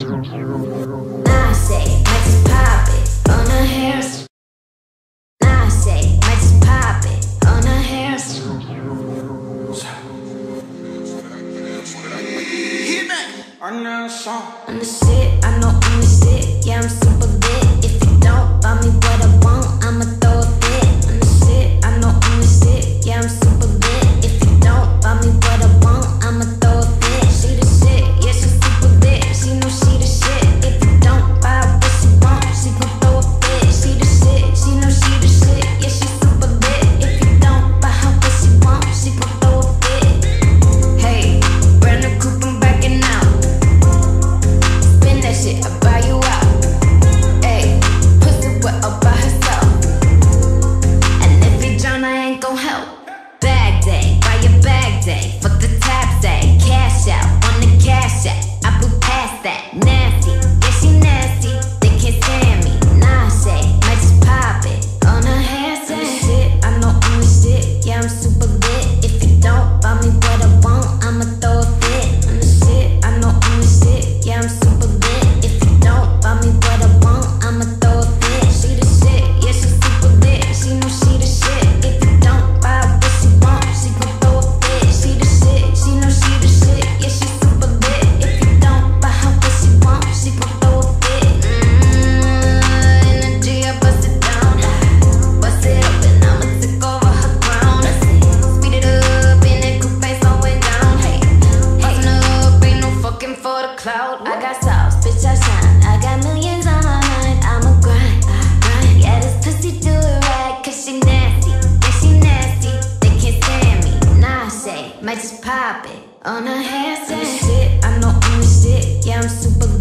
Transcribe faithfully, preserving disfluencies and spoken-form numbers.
Nashe, might just pop it on her hair. Nashe, might just pop it on her hair. Hitmaka, on the song. On the shit, I know I'm the shit. Yeah, I'm super lit. If you don't buy me what I want, I'ma throw a fit. On the shit, I know I'm the shit. Yeah, I'm super lit. If you don't buy me what I want, I'ma throw a fit. She the shit, yeah, she super lit. She know she the shit. If you don't buy what she want, she gon' throw a fit. She the shit, she know she the shit. Yeah, she super lit. If you don't buy her what she want, she gon' throw a fit. Hey, brand new coupe, I'm backing out. Spin that shit, I buy you out. Hey, pussy wet all by herself. And if you drown, I ain't gon' help. Bag day, buy your bag day. Fuck the tab day, cash out on the cash app. I blew past that, nasty, yeah she nasty. They can't stand me, Nashe, might just pop it on her handstand. Shit, I know I'm the shit, yeah I'm super lit. If you don't buy me what I want, I'ma throw a fit. On the shit, I know I'm the shit, yeah I'm super lit. If you don't buy me what I want, I'ma throw a fit. She the shit, yeah she super lit. She know she the shit. If you don't buy what she want, she gon' throw a fit. She the shit, she know she the shit. Yeah she super lit. If you don't buy her what she want, she gon' throw a fit. Mmm, energy, I bust it down. Bust it up and I'ma take over her crown. Speed it up in that coupe, slowing down. Hey, bustin' up, ain't no fucking for the cloud. I got sauce, bitch I shine. I got millions on my mind. I'ma grind, I grind. Yeah, this pussy do it right, cause she nasty. Yeah, she nasty. They can't stand me. Nashe, might just pop it on her handstand. Shit, I know I'm the shit. Yeah, I'm super